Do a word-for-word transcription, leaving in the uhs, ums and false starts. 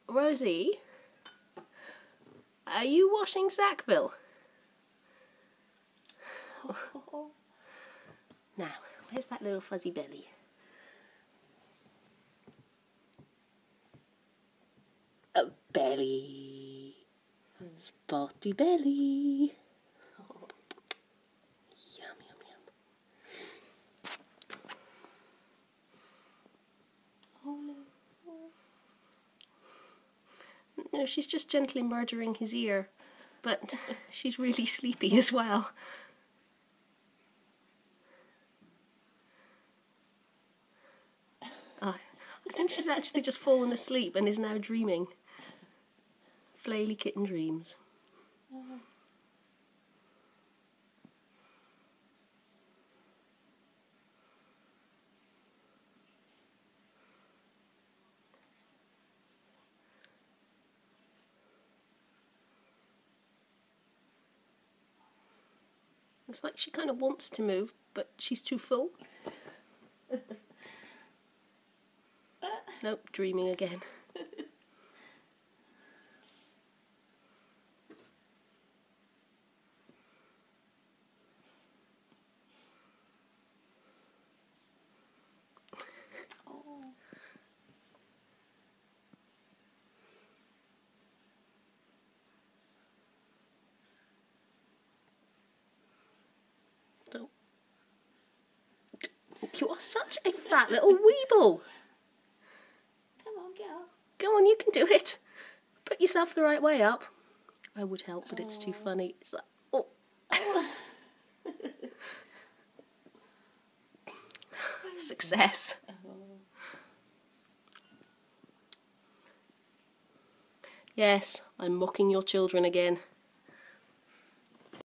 Rosie, are you washing Sackville? Now, where's that little fuzzy belly? A belly. Spotty belly. Yum, yum, yum. Oh no. No, she's just gently murdering his ear, but she's really sleepy as well. Oh, I think she's actually just fallen asleep and is now dreaming. Flaily kitten dreams. Oh. It's like she kind of wants to move, but she's too full. Nope, dreaming again. Oh. Don't. You are such a fat little weeble. Come on, get up. Go on, you can do it. Put yourself the right way up. I would help, but it's too funny. It's like, oh. Success. Yes, I'm mocking your children again.